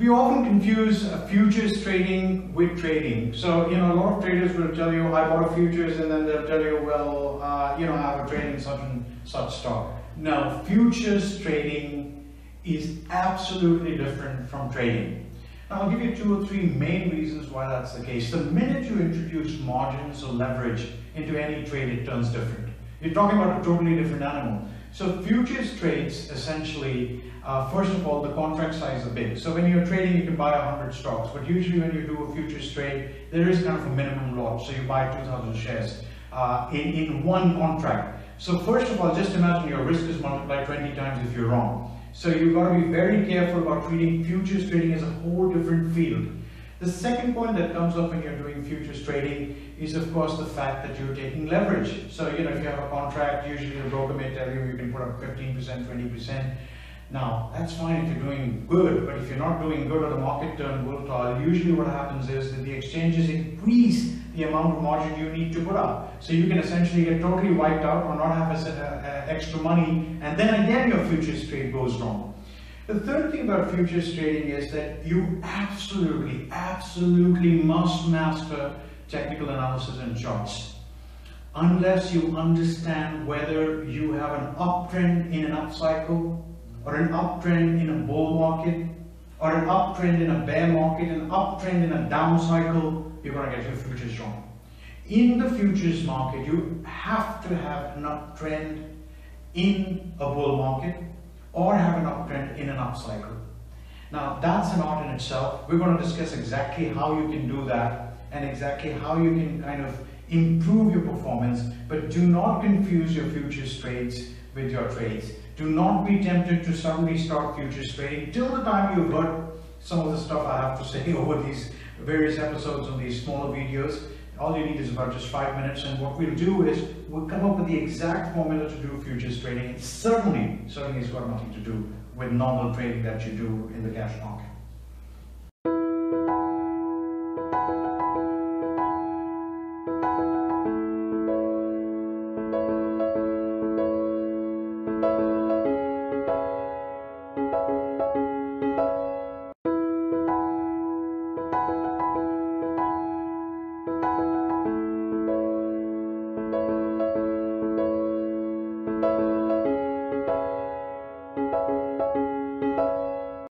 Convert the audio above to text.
We often confuse futures trading with trading. So, a lot of traders will tell you, I bought a futures, and then they'll tell you, well, I have a trade in such and such stock. Now, futures trading is absolutely different from trading. Now, I'll give you 2 or 3 main reasons why that's the case. The minute you introduce margins or leverage into any trade, it turns different. You're talking about a totally different animal. So futures trades, essentially, first of all, the contract size is big. So when you're trading, you can buy 100 stocks, but usually when you do a futures trade, there is kind of a minimum lot. So you buy 2,000 shares in one contract. So first of all, just imagine your risk is multiplied 20 times if you're wrong. So you've got to be very careful about treating futures trading as a whole different field. The second point that comes up when you're doing futures trading is, of course, the fact that you're taking leverage. So, if you have a contract, usually the broker may tell you can put up 15%, 20%. Now, that's fine if you're doing good, but if you're not doing good or the market turns volatile, usually what happens is that the exchanges increase the amount of margin you need to put up. So you can essentially get totally wiped out or not have extra money, and then again your futures trade goes wrong. The third thing about futures trading is that you absolutely must master technical analysis and charts. Unless you understand whether you have an uptrend in an upcycle, or an uptrend in a bull market, or an uptrend in a bear market, an uptrend in a down cycle, you're going to get your futures wrong. In the futures market, you have to have an uptrend in a bull market, or have an uptrend in an upcycle. Now, that's an art in itself. We're going to discuss exactly how you can do that and exactly how you can kind of improve your performance, but do not confuse your futures trades with your trades. Do not be tempted to suddenly start futures trading till the time you've heard some of the stuff I have to say over these various episodes on these smaller videos. All you need is about just 5 minutes, and what we'll do is we'll come up with the exact formula to do futures trading. It certainly has got nothing to do with normal trading that you do in the cash market.